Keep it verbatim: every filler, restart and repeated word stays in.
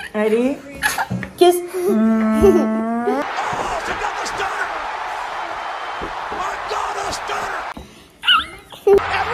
Ready? Kiss. Mm. Oh, she got the stunner! My God, a stunner!